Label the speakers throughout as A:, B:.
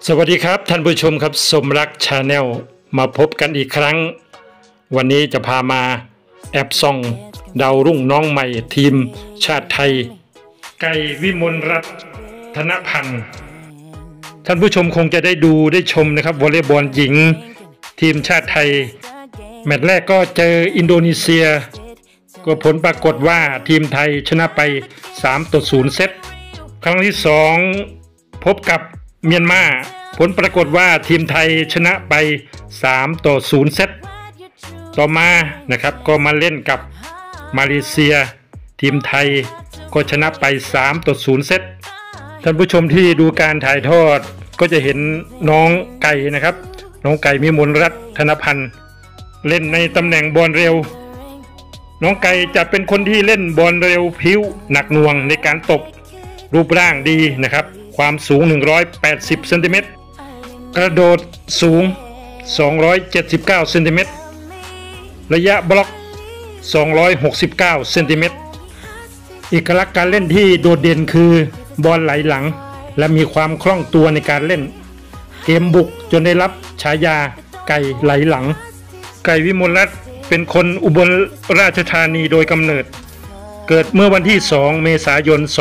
A: สวัสดีครับท่านผู้ชมครับสมรักชาแนลมาพบกันอีกครั้งวันนี้จะพามาแอบส่องดาวรุ่งน้องใหม่ทีมชาติไทยไก่วิมลรัตน์ธนพันธ์ท่านผู้ชมคงจะได้ชมนะครับวอลเลย์บอลหญิงทีมชาติไทยแมตช์แรกก็เจออินโดนีเซียก็ผลปรากฏว่าทีมไทยชนะไป3-0เซตครั้งที่2พบกับเมียนมาผลปรากฏว่าทีมไทยชนะไป3-0เซตต่อมานะครับก็มาเล่นกับมาเลเซียทีมไทยก็ชนะไป3-0เซตท่านผู้ชมที่ดูการถ่ายทอดก็จะเห็นน้องไก่นะครับน้องไก่วิมลรัตน์ธนพันธ์เล่นในตำแหน่งบอลเร็วน้องไก่จะเป็นคนที่เล่นบอลเร็วพิ้วหนักหน่วงในการตบรูปร่างดีนะครับความสูง180เซนติเมตรกระโดดสูง279เซนติเมตรระยะบล็อก269เซนติเมตรเอกลักษณ์การเล่นที่โดดเด่นคือบอลไหลหลังและมีความคล่องตัวในการเล่นเกมบุกจนได้รับฉายาไก่ไหลหลังไก่วิมลรัตน์เป็นคนอุบลราชธานีโดยกำเนิดเกิดเมื่อวันที่2เมษายน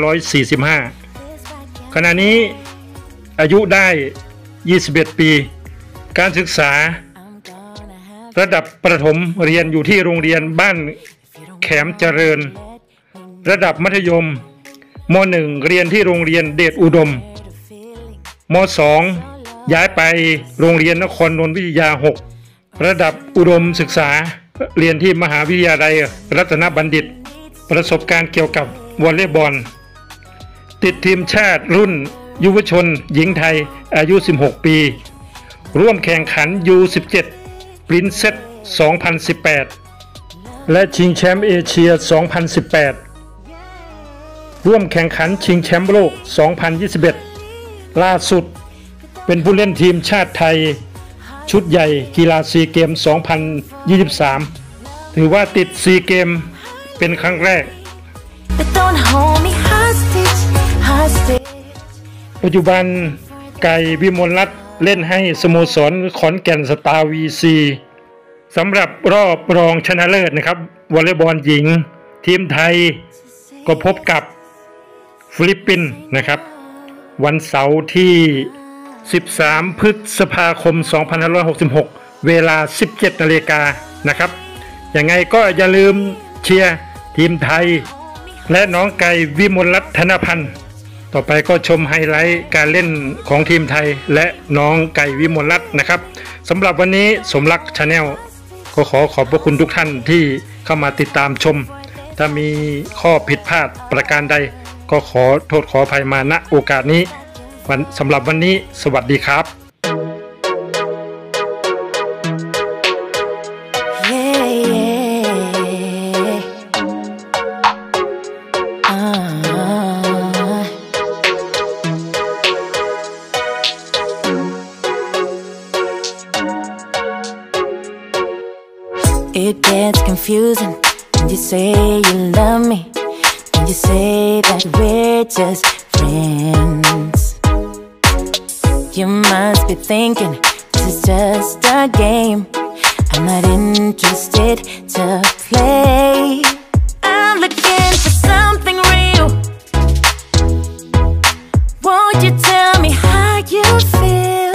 A: 2545ขณะนี้อายุได้21ปีการศึกษาระดับประถมเรียนอยู่ที่โรงเรียนบ้านแขมเจริญระดับมัธยมม.1 เรียนที่โรงเรียนเดชอุดมม.2 ย้ายไปโรงเรียนนครนนท์วิทยา6ระดับอุดมศึกษาเรียนที่มหาวิทยาลัยรัตนบัณฑิตประสบการณ์เกี่ยวกับวอลเลย์บอลติดทีมชาติรุ่นยุวชนหญิงไทยอายุ16ปีร่วมแข่งขัน U17 Princess 2018และชิงแชมป์เอเชีย2018ร่วมแข่งขันชิงแชมป์โลก2021ล่าสุดเป็นผู้เล่นทีมชาติไทยชุดใหญ่กีฬาซีเกม2023ถือว่าติดซีเกมเป็นครั้งแรกปัจจุบันไก่วิมลรัตน์เล่นให้สโมสรขอนแก่นสตาร์วีซีสำหรับรอบรองชนะเลิศนะครับวอลเลย์บอลหญิงทีมไทยก็พบกับฟิลิปปินส์นะครับวันเสาร์ที่13พฤษภาคม2566เวลา 17 นาฬิกานะครับยังไงก็อย่าลืมเชียร์ทีมไทยและน้องไก่วิมลรัตน์ธนพันธ์ต่อไปก็ชมไฮไลท์การเล่นของทีมไทยและน้องไก่วิมลรัตน์นะครับสำหรับวันนี้สมรักชาแนลก็ขอบพระคุณทุกท่านที่เข้ามาติดตามชมถ้ามีข้อผิดพลาดประการใดก็ขอโทษขออภัยมาณโอกาสนี้สำหรับวันนี้สวัสดีครับ
B: It gets confusing when you say you love me, when you say that we're just friends. You must be thinking this is just a game. I'm not interested to play. I'm looking for something real. Won't you tell me how you feel?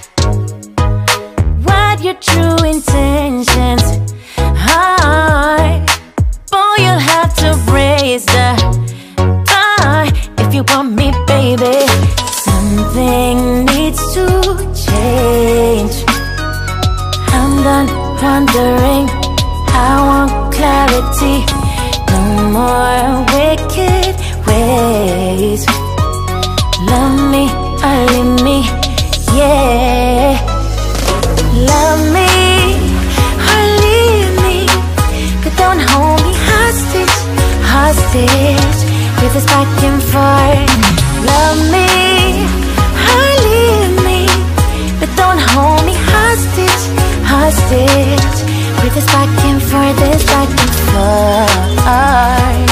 B: What your true intentions are? Boy, you'll have to raise the bar if you want me, baby. Something needs to change. I'm done wondering. I want clarity. No more wicked ways. Love me or leave me, yeah. Love me or leave me, but don't hold me hostage, hostage with this back and forth. Love me or leave me, but don't hold me hostage, hostage with this back and forth, this back and forth,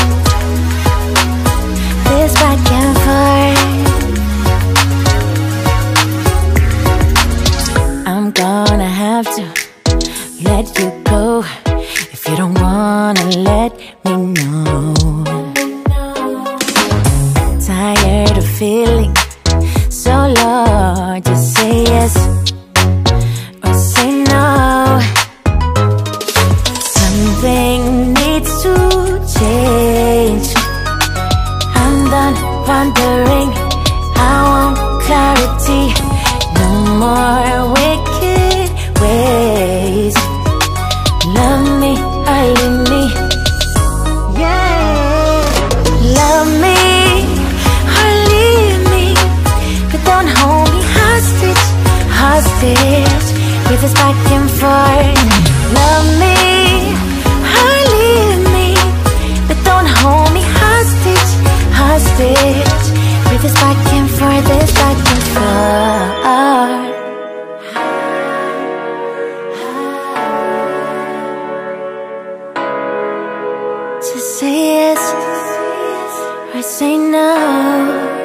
B: this back and forth. down and let me know. Tired of feeling so low, just say yes or say no. Something needs to change. I'm done wondering, I want clarity. No more wicked ways. Love me or leave me, yeah. Love me or leave me, but don't hold me hostage, hostage with this back and forth. Love me or leave me, but don't hold me hostage, hostage with this back and forth, this back and forth. Just say yes or say no.